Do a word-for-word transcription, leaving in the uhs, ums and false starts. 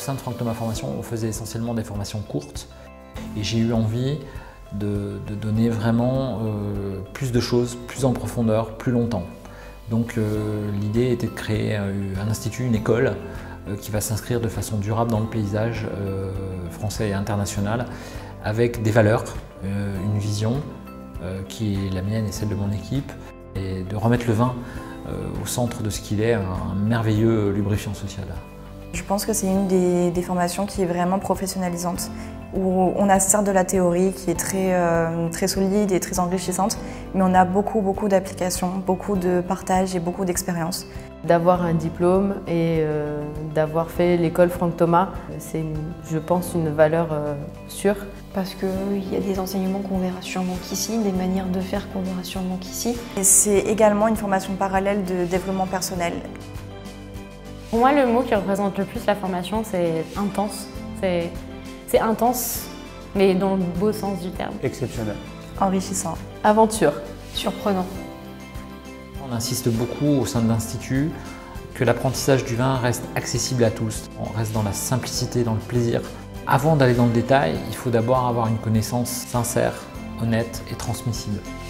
sein de Franck Thomas Formation, on faisait essentiellement des formations courtes et j'ai eu envie de, de donner vraiment euh, plus de choses, plus en profondeur, plus longtemps. Donc euh, l'idée était de créer un institut, une école euh, qui va s'inscrire de façon durable dans le paysage euh, français et international avec des valeurs, euh, une vision euh, qui est la mienne et celle de mon équipe, et de remettre le vin euh, au centre de ce qu'il est, un, un merveilleux lubrifiant social. Je pense que c'est une des, des formations qui est vraiment professionnalisante, où on a certes de la théorie qui est très, euh, très solide et très enrichissante, mais on a beaucoup, beaucoup d'applications, beaucoup de partage et beaucoup d'expérience. D'avoir un diplôme et euh, d'avoir fait l'école Franck Thomas, c'est, je pense, une valeur euh, sûre. Parce qu'il y a des enseignements qu'on verra sûrement qu'ici, des manières de faire qu'on verra sûrement qu'ici. Et c'est également une formation parallèle de développement personnel. Pour moi, le mot qui représente le plus la formation, c'est intense. C'est, c'est intense, mais dans le beau sens du terme. Exceptionnel. Enrichissant. Aventure. Surprenant. On insiste beaucoup au sein de l'Institut que l'apprentissage du vin reste accessible à tous. On reste dans la simplicité, dans le plaisir. Avant d'aller dans le détail, il faut d'abord avoir une connaissance sincère, honnête et transmissible.